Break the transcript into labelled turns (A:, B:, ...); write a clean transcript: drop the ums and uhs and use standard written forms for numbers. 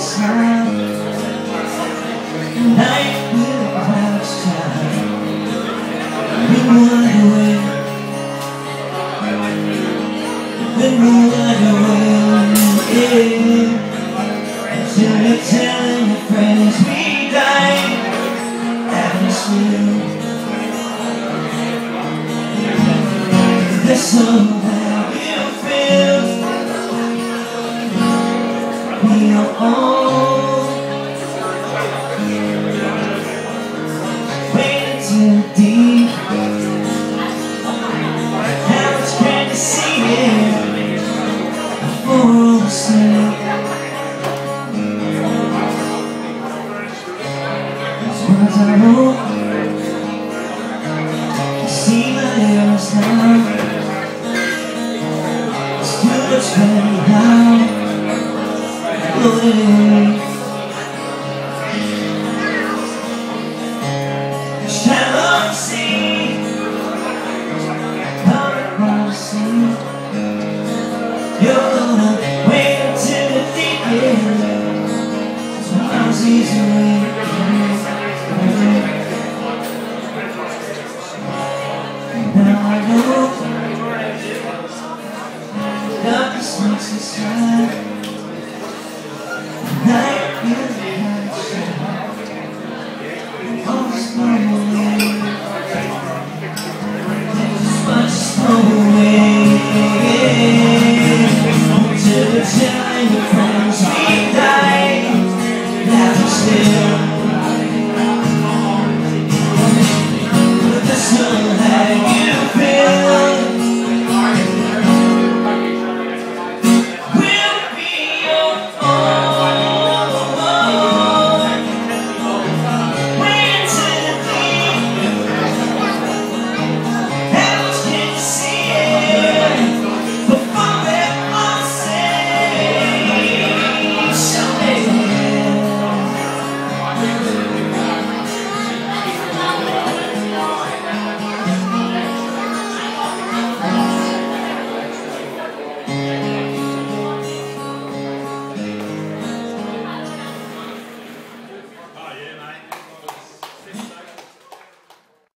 A: smile. Night will clouds tide. We run away. We run away. Until you're telling your friends we died. And it's real. There's somewhere you feel. We are all waiting too deep. Now it's great to see it before we sleep. Those words I wrote, you see my arrows now. It's too much better now. Shallow sea, power sea. You're gonna wait until the deep end. So miles easily. Now I know darkness makes us sad. Night will not shine. Always know away. Just watch us go away. Until it's